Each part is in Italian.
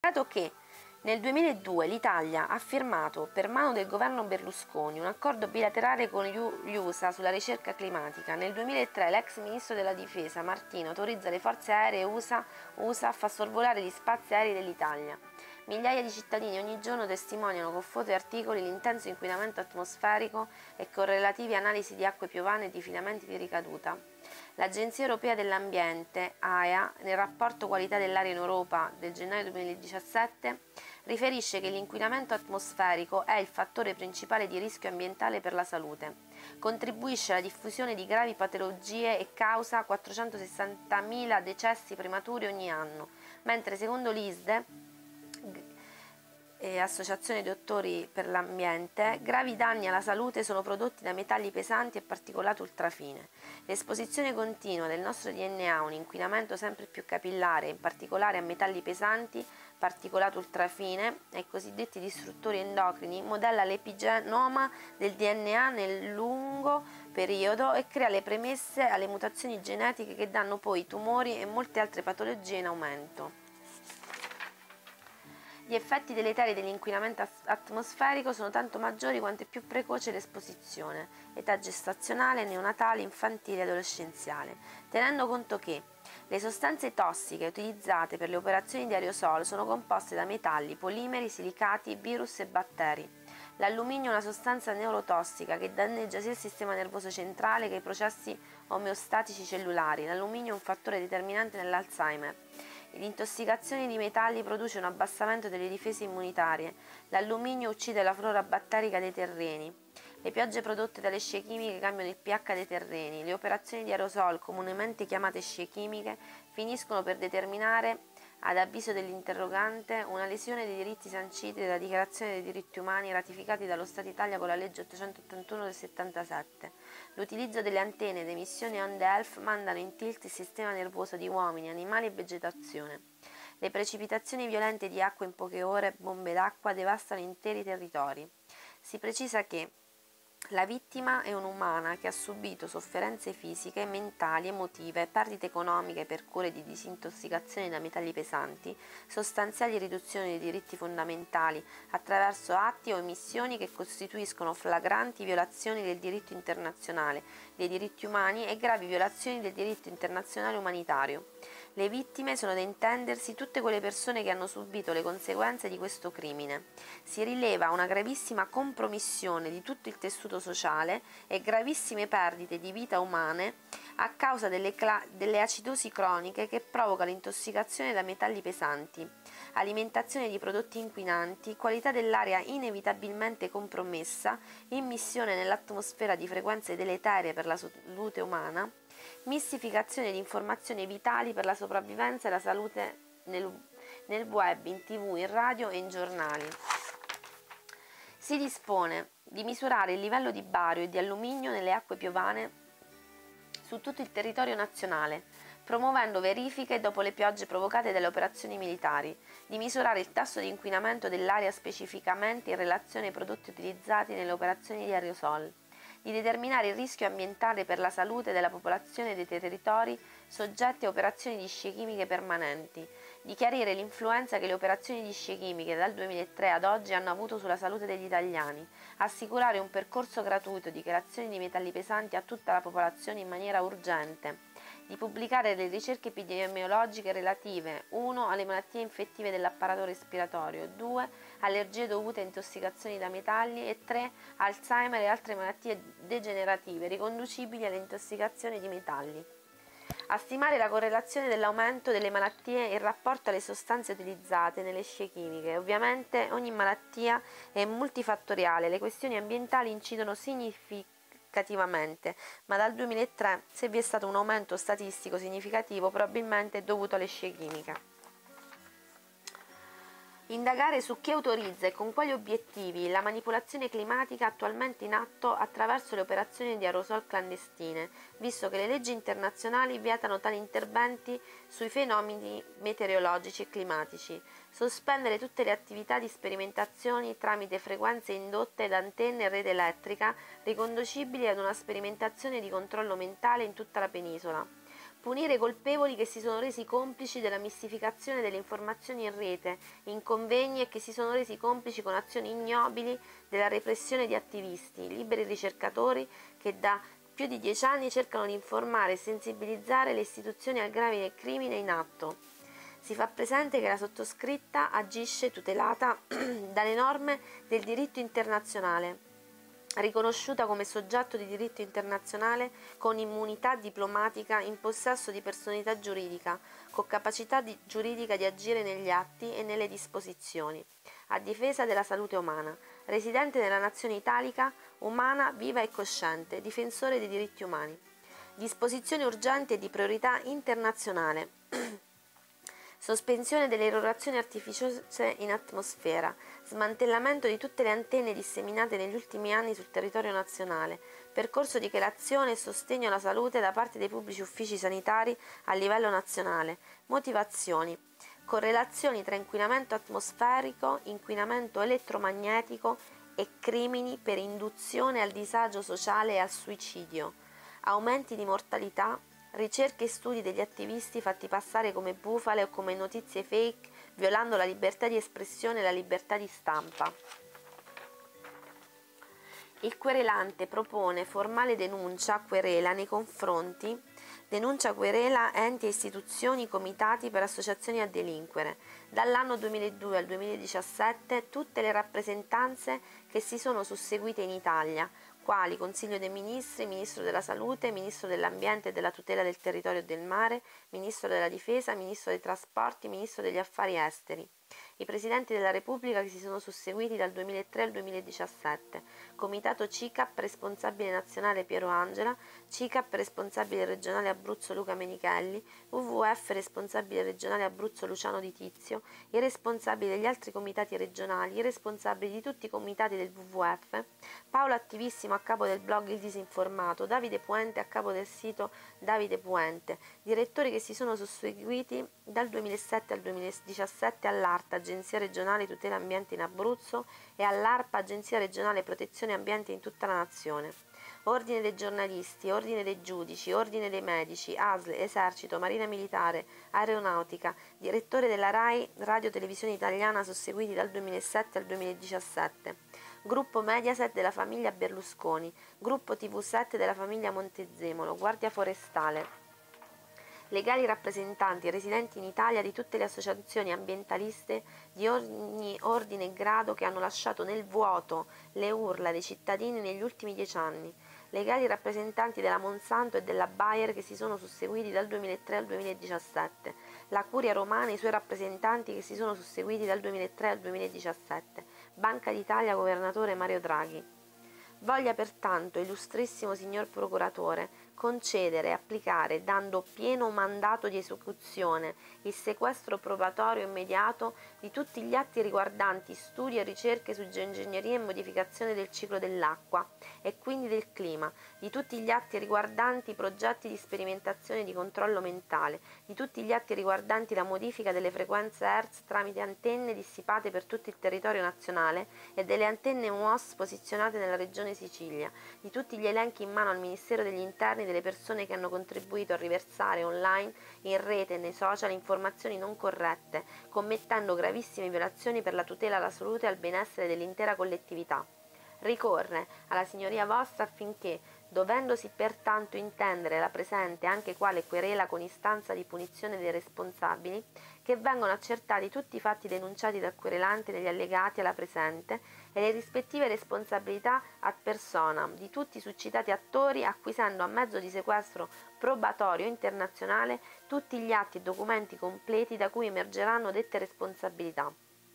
Dato che nel 2002 l'Italia ha firmato per mano del governo Berlusconi un accordo bilaterale con gli USA sulla ricerca climatica, nel 2003 l'ex ministro della difesa Martino autorizza le forze aeree USA a far sorvolare gli spazi aerei dell'Italia. Migliaia di cittadini ogni giorno testimoniano con foto e articoli l'intenso inquinamento atmosferico e con relative analisi di acque piovane e di filamenti di ricaduta. L'Agenzia Europea dell'Ambiente, AEA, nel rapporto Qualità dell'aria in Europa del gennaio 2017, riferisce che l'inquinamento atmosferico è il fattore principale di rischio ambientale per la salute. Contribuisce alla diffusione di gravi patologie e causa 460.000 decessi prematuri ogni anno, mentre secondo l'ISDE, Associazione Dottori per l'Ambiente, gravi danni alla salute sono prodotti da metalli pesanti e particolato ultrafine. L'esposizione continua del nostro DNA a un inquinamento sempre più capillare, in particolare a metalli pesanti, particolato ultrafine e ai cosiddetti distruttori endocrini, modella l'epigenoma del DNA nel lungo periodo e crea le premesse alle mutazioni genetiche che danno poi tumori e molte altre patologie in aumento. Gli effetti deleteri dell'inquinamento atmosferico sono tanto maggiori quanto è più precoce l'esposizione, età gestazionale, neonatale, infantile e adolescenziale, tenendo conto che le sostanze tossiche utilizzate per le operazioni di aerosol sono composte da metalli, polimeri, silicati, virus e batteri. L'alluminio è una sostanza neurotossica che danneggia sia il sistema nervoso centrale che i processi omeostatici cellulari. L'alluminio è un fattore determinante nell'Alzheimer. L'intossicazione di metalli produce un abbassamento delle difese immunitarie. L'alluminio uccide la flora batterica dei terreni. Le piogge prodotte dalle scie chimiche cambiano il pH dei terreni. Le operazioni di aerosol, comunemente chiamate scie chimiche, finiscono per determinare, ad avviso dell'interrogante, una lesione dei diritti sanciti dalla Dichiarazione dei diritti umani ratificati dallo Stato Italia con la legge 881 del 77. L'utilizzo delle antenne ed emissioni onde ELF mandano in tilt il sistema nervoso di uomini, animali e vegetazione. Le precipitazioni violente di acqua in poche ore, bombe d'acqua, devastano interi territori. Si precisa che la vittima è un'umana che ha subito sofferenze fisiche, mentali, emotive, perdite economiche per cure di disintossicazione da metalli pesanti, sostanziali riduzioni dei diritti fondamentali attraverso atti o omissioni che costituiscono flagranti violazioni del diritto internazionale, dei diritti umani e gravi violazioni del diritto internazionale umanitario. Le vittime sono da intendersi tutte quelle persone che hanno subito le conseguenze di questo crimine. Si rileva una gravissima compromissione di tutto il tessuto sociale e gravissime perdite di vita umane a causa delle acidosi croniche che provoca l'intossicazione da metalli pesanti, alimentazione di prodotti inquinanti, qualità dell'aria inevitabilmente compromessa, immissione nell'atmosfera di frequenze deleterie per la salute umana, mistificazione di informazioni vitali per la sopravvivenza e la salute nel web, in tv, in radio e in giornali. Si dispone di misurare il livello di bario e di alluminio nelle acque piovane su tutto il territorio nazionale, promuovendo verifiche dopo le piogge provocate dalle operazioni militari, di misurare il tasso di inquinamento dell'aria specificamente in relazione ai prodotti utilizzati nelle operazioni di aerosol, di determinare il rischio ambientale per la salute della popolazione dei territori soggetti a operazioni di scie chimiche permanenti, di chiarire l'influenza che le operazioni di scie chimiche dal 2003 ad oggi hanno avuto sulla salute degli italiani, assicurare un percorso gratuito di creazione di metalli pesanti a tutta la popolazione in maniera urgente, di pubblicare le ricerche epidemiologiche relative 1. Alle malattie infettive dell'apparato respiratorio, 2. Allergie dovute a intossicazioni da metalli e 3. Alzheimer e altre malattie degenerative riconducibili alle intossicazioni di metalli. A stimare la correlazione dell'aumento delle malattie in rapporto alle sostanze utilizzate nelle scie chimiche. Ovviamente ogni malattia è multifattoriale, le questioni ambientali incidono significativamente, ma dal 2003 se vi è stato un aumento statistico significativo probabilmente è dovuto alle scie chimiche. Indagare su chi autorizza e con quali obiettivi la manipolazione climatica attualmente in atto attraverso le operazioni di aerosol clandestine, visto che le leggi internazionali vietano tali interventi sui fenomeni meteorologici e climatici. Sospendere tutte le attività di sperimentazioni tramite frequenze indotte da antenne e rete elettrica riconducibili ad una sperimentazione di controllo mentale in tutta la penisola. Punire i colpevoli che si sono resi complici della mistificazione delle informazioni in rete, in convegni e che si sono resi complici con azioni ignobili della repressione di attivisti, liberi ricercatori che da più di 10 anni cercano di informare e sensibilizzare le istituzioni al grave crimine in atto. Si fa presente che la sottoscritta agisce tutelata dalle norme del diritto internazionale, riconosciuta come soggetto di diritto internazionale con immunità diplomatica in possesso di personalità giuridica, con capacità giuridica di agire negli atti e nelle disposizioni, a difesa della salute umana, residente nella nazione italica, umana, viva e cosciente, difensore dei diritti umani. Disposizione urgente e di priorità internazionale. Sospensione delle irrorazioni artificiose in atmosfera, smantellamento di tutte le antenne disseminate negli ultimi anni sul territorio nazionale, percorso di chelazione e sostegno alla salute da parte dei pubblici uffici sanitari a livello nazionale, motivazioni, correlazioni tra inquinamento atmosferico, inquinamento elettromagnetico e crimini per induzione al disagio sociale e al suicidio, aumenti di mortalità, ricerche e studi degli attivisti fatti passare come bufale o come notizie fake, violando la libertà di espressione e la libertà di stampa. Il querelante propone formale denuncia-querela nei confronti denuncia-querela enti e istituzioni, comitati per associazioni a delinquere. Dall'anno 2002 al 2017 tutte le rappresentanze che si sono susseguite in Italia, quali Consiglio dei Ministri, Ministro della Salute, Ministro dell'Ambiente e della Tutela del Territorio e del Mare, Ministro della Difesa, Ministro dei Trasporti, Ministro degli Affari Esteri. I Presidenti della Repubblica che si sono susseguiti dal 2003 al 2017, Comitato CICAP responsabile nazionale Piero Angela, CICAP responsabile regionale Abruzzo Luca Menichelli, WWF responsabile regionale Abruzzo Luciano Di Tizio, i responsabili degli altri comitati regionali, i responsabili di tutti i comitati del WWF, Paolo Attivissimo a capo del blog Il Disinformato, Davide Puente a capo del sito Davide Puente, direttori che si sono susseguiti dal 2007 al 2017 all'ARTA, Agenzia Regionale Tutela Ambiente in Abruzzo, e all'ARPA, Agenzia Regionale Protezione Ambiente in tutta la nazione. Ordine dei giornalisti, Ordine dei giudici, Ordine dei medici, ASL, Esercito, Marina Militare, Aeronautica, direttore della RAI, Radio Televisione Italiana susseguiti dal 2007 al 2017. Gruppo Mediaset della famiglia Berlusconi, Gruppo TV7 della famiglia Montezemolo, Guardia Forestale. Legali rappresentanti residenti in Italia di tutte le associazioni ambientaliste di ogni ordine e grado che hanno lasciato nel vuoto le urla dei cittadini negli ultimi 10 anni. Legali rappresentanti della Monsanto e della Bayer che si sono susseguiti dal 2003 al 2017. La Curia Romana e i suoi rappresentanti che si sono susseguiti dal 2003 al 2017. Banca d'Italia, governatore Mario Draghi. Voglia pertanto, illustrissimo signor procuratore, concedere e applicare, dando pieno mandato di esecuzione, il sequestro probatorio immediato di tutti gli atti riguardanti studi e ricerche su geoingegneria e modificazione del ciclo dell'acqua e quindi del clima, di tutti gli atti riguardanti progetti di sperimentazione e di controllo mentale, di tutti gli atti riguardanti la modifica delle frequenze Hertz tramite antenne dissipate per tutto il territorio nazionale e delle antenne MUOS posizionate nella regione Sicilia, di tutti gli elenchi in mano al Ministero degli Interni delle persone che hanno contribuito a riversare online, in rete e nei social informazioni non corrette, commettendo gravissime violazioni per la tutela alla salute e al benessere dell'intera collettività. Ricorre alla signoria vostra affinché, dovendosi pertanto intendere la presente anche quale querela con istanza di punizione dei responsabili, che vengano accertati tutti i fatti denunciati dal querelante negli allegati alla presente e le rispettive responsabilità ad personam di tutti i succitati attori, acquisendo a mezzo di sequestro probatorio internazionale tutti gli atti e documenti completi da cui emergeranno dette responsabilità.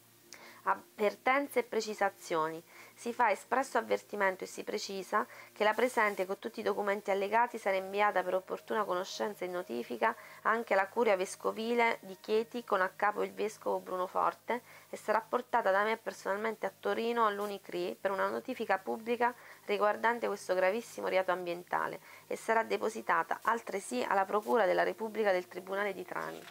Avvertenze e precisazioni. Si fa espresso avvertimento e si precisa che la presente con tutti i documenti allegati sarà inviata per opportuna conoscenza e notifica anche alla Curia Vescovile di Chieti con a capo il Vescovo Bruno Forte e sarà portata da me personalmente a Torino all'Unicri per una notifica pubblica riguardante questo gravissimo reato ambientale e sarà depositata altresì alla Procura della Repubblica del Tribunale di Trani.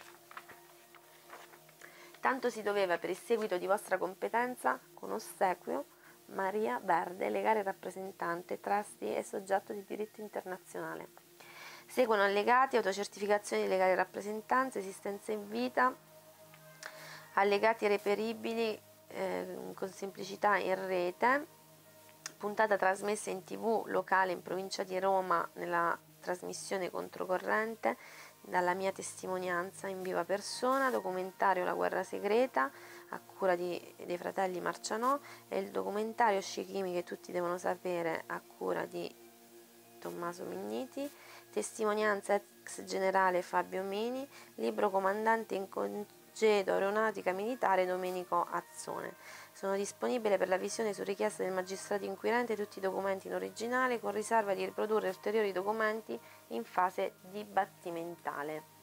Tanto si doveva per il seguito di vostra competenza, con ossequio, Maria Verde, legale rappresentante, trustee e soggetto di diritto internazionale. Seguono allegati, autocertificazioni di legali rappresentanze, esistenza in vita, allegati reperibili con semplicità in rete, puntata trasmessa in TV locale in provincia di Roma nella trasmissione Controcorrente, dalla mia testimonianza in viva persona, documentario La guerra segreta a cura dei fratelli Marcianò e il documentario Scicchimi che tutti devono sapere a cura di Tommaso Migniti, testimonianza ex generale Fabio Mini, libro comandante in congedo aeronautica militare Domenico Azzone. Sono disponibile per la visione su richiesta del magistrato inquirente tutti i documenti in originale con riserva di riprodurre ulteriori documenti in fase dibattimentale.